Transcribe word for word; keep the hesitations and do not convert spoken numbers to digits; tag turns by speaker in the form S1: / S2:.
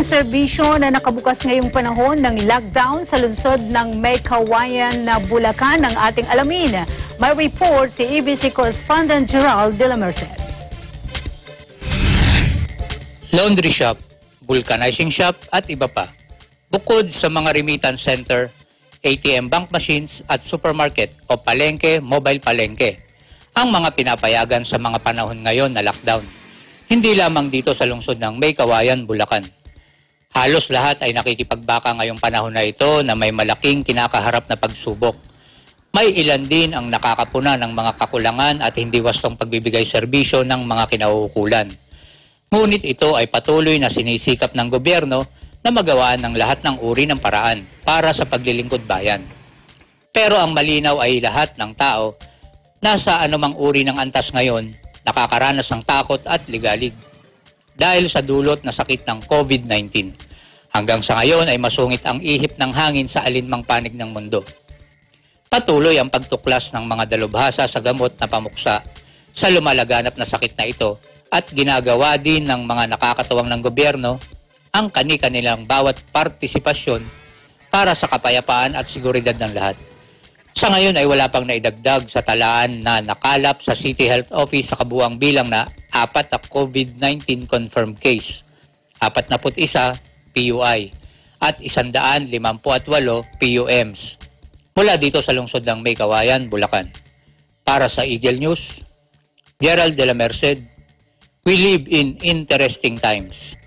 S1: mga serbisyo na nakabukas ngayong panahon ng lockdown sa lungsod ng Meycauayan na Bulacan ang ating alamin. May report si A B C correspondent Gerald de la Merced.
S2: Laundry shop, vulcanizing shop at iba pa. Bukod sa mga remittance center, A T M bank machines at supermarket o palengke, mobile palengke ang mga pinapayagan sa mga panahon ngayon na lockdown. Hindi lamang dito sa lungsod ng Meycauayan, Bulacan. Halos lahat ay nakikipagbaka ngayong panahon na ito na may malaking kinakaharap na pagsubok. May ilan din ang nakakapuna ng mga kakulangan at hindi wastong pagbibigay serbisyo ng mga kinauukulan. Ngunit ito ay patuloy na sinisikap ng gobyerno na magawaan ng lahat ng uri ng paraan para sa paglilingkod bayan. Pero ang malinaw ay lahat ng tao nasa anumang uri ng antas ngayon nakakaranas ng takot at ligalig dahil sa dulot na sakit ng COVID nineteen. Hanggang sa ngayon ay masungit ang ihip ng hangin sa alinmang panig ng mundo. Patuloy ang pagtuklas ng mga dalubhasa sa gamot na pamuksa sa lumalaganap na sakit na ito at ginagawa din ng mga nakakatuwang ng gobyerno ang kani-kanilang bawat partisipasyon para sa kapayapaan at seguridad ng lahat. Sa ngayon ay wala pang naidagdag sa talaan na nakalap sa City Health Office sa kabuuang bilang na apat na COVID nineteen confirmed case, apat na isa P U I at one hundred fifty-eight P U Ms mula dito sa lungsod ng Meycauayan, Bulacan. Para sa Eagle News, Gerald de la Merced, we live in interesting times.